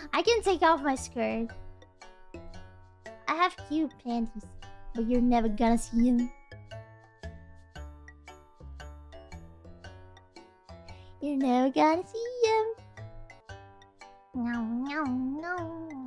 I can take off my skirt. I have cute panties, but you're never gonna see them. You're never gonna see them. No, no, no.